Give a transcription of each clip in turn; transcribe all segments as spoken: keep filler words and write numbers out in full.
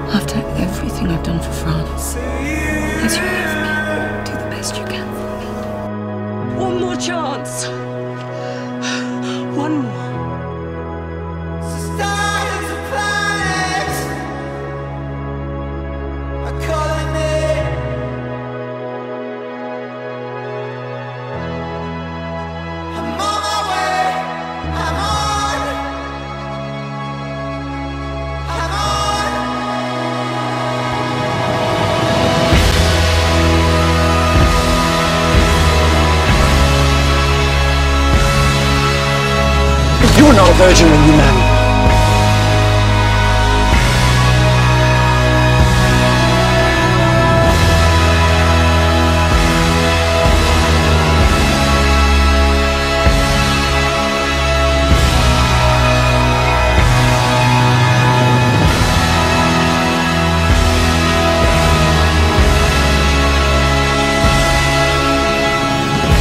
After everything I've done for France, as you leave me, do the best you can for me. One more chance. One more. You were not a virgin when you married.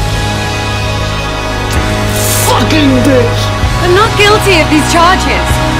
Fucking bitch! I'm not guilty of these charges.